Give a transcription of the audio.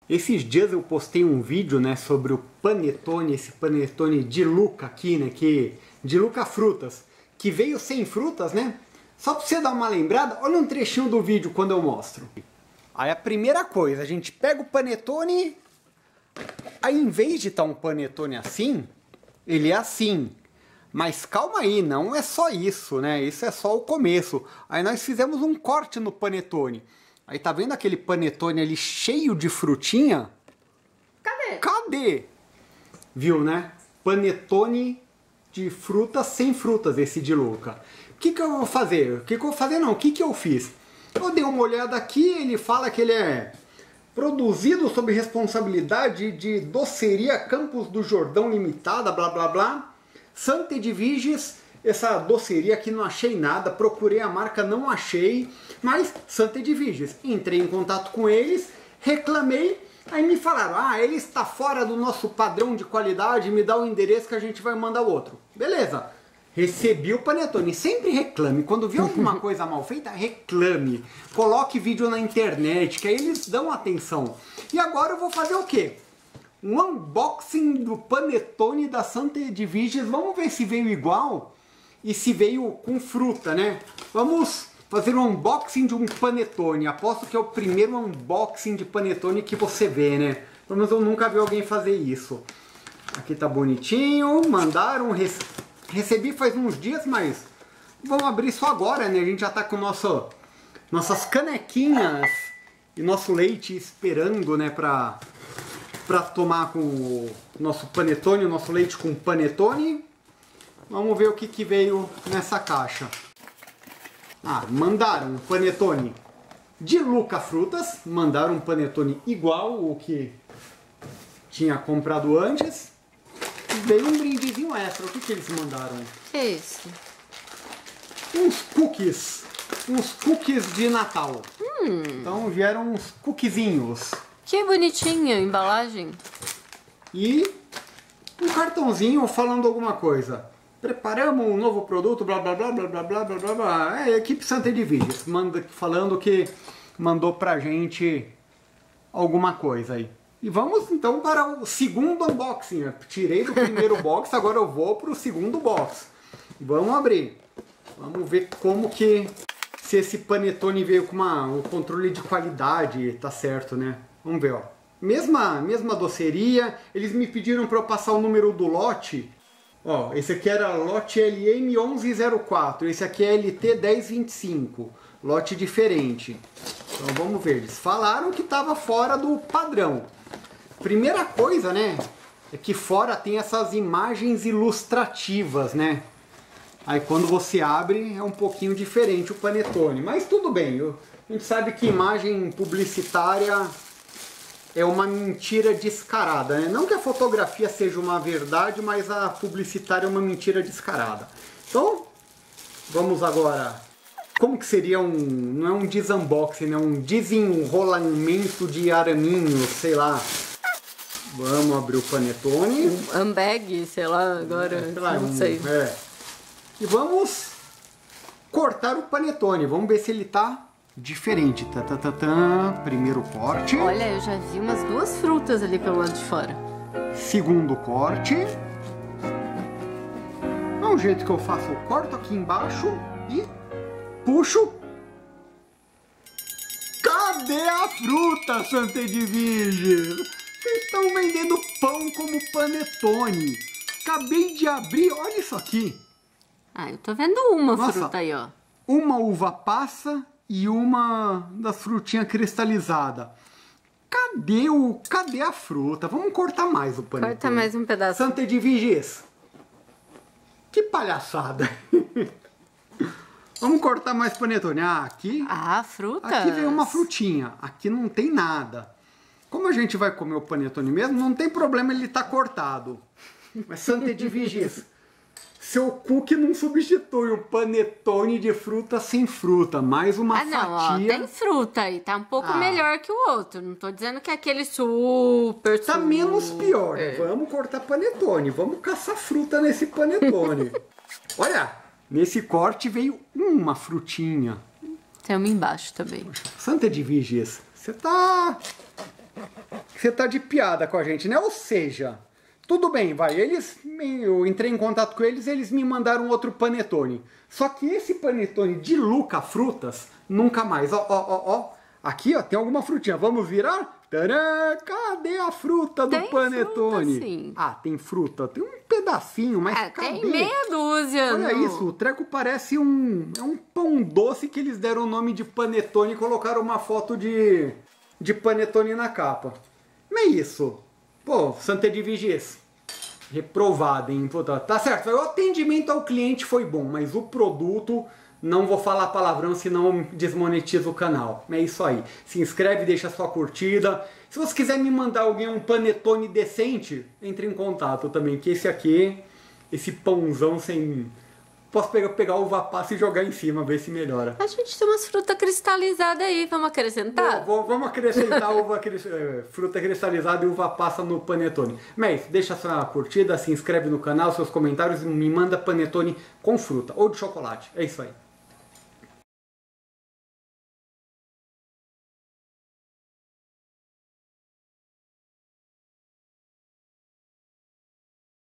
Esses dias eu postei um vídeo, né, sobre o panetone, esse panetone de Luca aqui, né, de Luca Frutas, que veio sem frutas, né? Só pra você dar uma lembrada, olha um trechinho do vídeo quando eu mostro. Aí a primeira coisa, a gente pega o panetone, aí em vez de estar um panetone assim, ele é assim. Mas calma aí, não é só isso, né? Isso é só o começo. Aí nós fizemos um corte no panetone. Aí tá vendo aquele panetone ali cheio de frutinha? Cadê? Cadê? Viu, né? Panetone de frutas sem frutas, esse de Luca. O que eu vou fazer? O que eu vou fazer não, o que eu fiz? Eu dei uma olhada aqui, ele fala que ele é produzido sob responsabilidade de Doceria Campos do Jordão Limitada, blá blá blá. Santa Edviges, essa doceria aqui não achei nada, procurei a marca, não achei, mas Santa Edviges. Entrei em contato com eles, reclamei, aí me falaram, ah, ele está fora do nosso padrão de qualidade, me dá o endereço que a gente vai mandar outro. Beleza, recebi o panetone, sempre reclame, quando vê alguma coisa mal feita, reclame, coloque vídeo na internet, que aí eles dão atenção. E agora eu vou fazer o quê? Um unboxing do panetone da Santa Edviges. Vamos ver se veio igual e se veio com fruta, né? Vamos fazer um unboxing de um panetone. Aposto que é o primeiro unboxing de panetone que você vê, né? Pelo menos eu nunca vi alguém fazer isso. Aqui tá bonitinho, mandaram, recebi faz uns dias, mas vamos abrir só agora, né? A gente já tá com nossas canequinhas e nosso leite esperando, né, pra tomar com o nosso panetone, o nosso leite com panetone. Vamos ver o que veio nessa caixa. Ah, mandaram um panetone de Luca Frutas, mandaram um panetone igual o que tinha comprado antes. Veio um brindezinho extra. O que eles mandaram? Que é isso? Uns cookies de Natal. Então vieram uns cookiezinhos. Que bonitinha a embalagem. E um cartãozinho falando alguma coisa. Preparamos um novo produto, blá blá blá blá blá blá blá blá blá. É a equipe Santa Edviges falando que mandou pra gente alguma coisa aí. E vamos então para o segundo unboxing. Eu tirei do primeiro box, agora eu vou pro segundo box. Vamos abrir. Vamos ver como que... se esse panetone veio com o controle de qualidade, tá certo, né? Vamos ver, ó. Mesma doceria. Eles me pediram para eu passar o número do lote. Ó, esse aqui era lote LM1104. Esse aqui é LT1025. Lote diferente. Então vamos ver. Eles falaram que estava fora do padrão. Primeira coisa, né? É que fora tem essas imagens ilustrativas, né? Aí quando você abre é um pouquinho diferente o panetone. Mas tudo bem. A gente sabe que imagem publicitária é uma mentira descarada, né? Não que a fotografia seja uma verdade, mas a publicitária é uma mentira descarada. Então, vamos agora... como que seria não é um desunboxing, né? Um desenrolamento de araminhos, sei lá. Vamos abrir o panetone. Um unbag, sei lá, agora, não sei. E vamos cortar o panetone. Vamos ver se ele tá diferente. Primeiro corte. Olha, eu já vi umas 2 frutas ali pelo lado de fora. Segundo corte. É um jeito que eu faço. Eu corto aqui embaixo e puxo. Cadê a fruta, Santa Edviges? Vocês estão vendendo pão como panetone. Acabei de abrir. Olha isso aqui. Ah, eu tô vendo uma fruta aí, ó. Uma uva passa e uma das frutinhas cristalizadas. Cadê a fruta? Vamos cortar mais o panetone. Corta mais um pedaço. Santa Edviges. Que palhaçada. Vamos cortar mais panetone. Ah, aqui... ah, fruta. Aqui veio uma frutinha. Aqui não tem nada. Como a gente vai comer o panetone mesmo, não tem problema ele estar cortado. Mas Santa Edviges... seu cookie não substitui o panetone de fruta sem fruta. Mais uma fatia. Ó, tem fruta aí. Tá um pouco melhor que o outro. Não tô dizendo que é aquele super... tá menos pior. Né? Vamos cortar panetone. Vamos caçar fruta nesse panetone. Olha, nesse corte veio uma frutinha. Tem uma embaixo também. Poxa, Santa Edviges, você tá Você tá de piada com a gente, né? Ou seja, tudo bem, vai. Eu entrei em contato com eles, eles me mandaram outro panetone. Só que esse panetone de Luca Frutas, nunca mais. Ó. Aqui, ó, tem alguma frutinha. Vamos virar? Tcharam! Cadê a fruta do panetone? Fruta, sim. Ah, tem fruta. Tem um pedacinho, mas cadê? Tem meia dúzia. Olha isso, o treco parece é um pão doce que eles deram o nome de panetone e colocaram uma foto de panetone na capa. Não é isso. Pô, Santa Edviges, reprovado, hein? Puta, tá certo, o atendimento ao cliente foi bom, mas o produto, não vou falar palavrão, senão desmonetiza o canal. É isso aí. Se inscreve, deixa sua curtida. Se você quiser me mandar alguém um panetone decente, entre em contato também, que esse aqui, esse pãozão sem... Posso pegar uva passa e jogar em cima, ver se melhora. A gente tem umas frutas cristalizadas aí, vamos acrescentar? Vamos acrescentar fruta cristalizada e uva passa no panetone. Mas deixa sua curtida, se inscreve no canal, seus comentários e me manda panetone com fruta ou de chocolate. É isso aí.